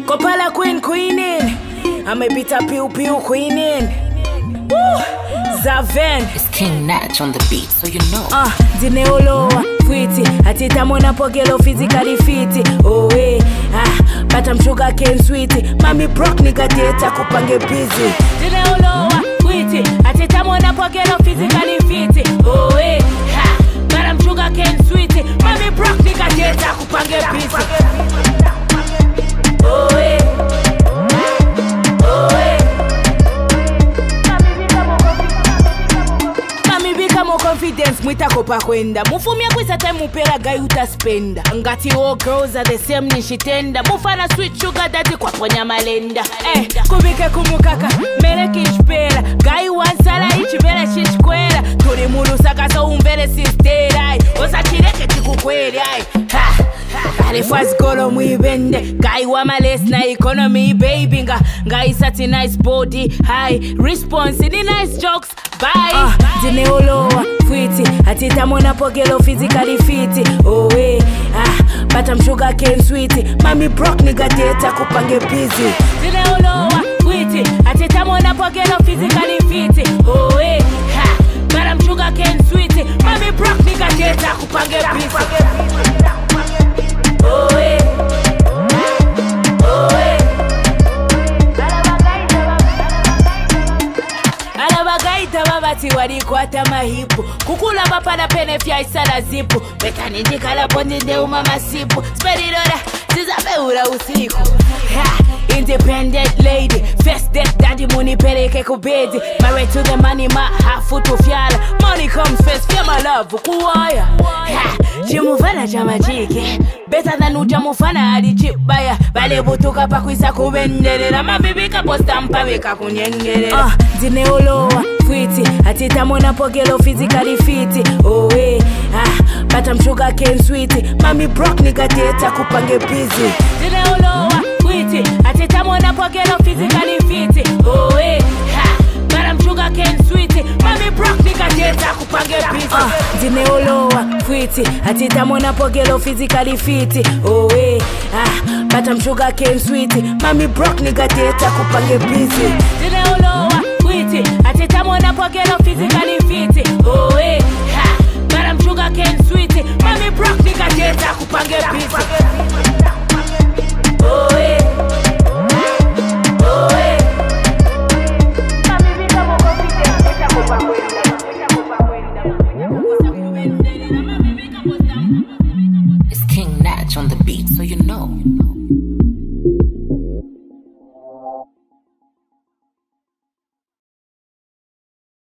KOPALA queening. I'm a bit of pew queening. Woo! Xaven. It's King Nachi on the beat, so you know. Ndine Olowa, fwiti. Atita mona pogelo physically fiti. Oh hey, but I'm sugar cane sweetie. Mami broke nigga data kupange busy. Ndine Olowa, fwiti. Atita mona pogelo physically fiti. Oh hey, but I'm sugar cane sweetie. Mami broke nigga data kupange busy. Oh hey. Confidence mwita kopa kwenda mufumia kwisa time upera guy utaspenda ngati all girls are the same nishitenda mufana sweet sugar daddy kwa ponya malenda Qbick kumukaka mere kishpera guy wansala ichibera shishkwera turi murusaka so umbere sistera osachireke chikukwere Ale fast golo mwibende guy wa males na economy baby guy sati nice body high response ni nice jokes bye Ndine Olowa fwiti atita mona pogelo physically fiti oh hey but I'm sugar cane sweetie mami broke nigga data kupange busy Ndine Olowa fwiti atita mona pogelo physically fiti oh hey but I'm sugar cane sweetie mami broke nigga data kupange busy oh hey oh hey alabagaita babati wali kwata mahipu kukula bapana pene fya isala zipu betani ndikala pondi ndeuma masipu speridora zizabeura usiku independent lady first death daddy money peleke kubedi married to the money ma hafu to fyala money comes first fya my love kuwaya chimufana chama chike better than ujamufana alichibaya bale butuka pakwisa kubenderera mabibika posta mpaweka kunyengerera Ndine Olowa fwiti atita mona pogelo physically fiti oh hey but I'm sugar cane sweetie mami broke nigga data kupange busy Ndine Olowa fwiti atita mona pogelo physically fiti oh hey but I'm sugar cane sweetie mami broke nigga data kupange busy Ndine Olowa fwiti atita mona pogelo physically fiti oh hey but I'm sugar cane sweetie mami broke nigga data kupange busy Ndine Olowa fwiti atita mona pogelo physically fiti oh hey but I'm sugar cane sweetie mami broke nigga data kupange busy oh hey oh hey It's King Nachi on the beat, so you know.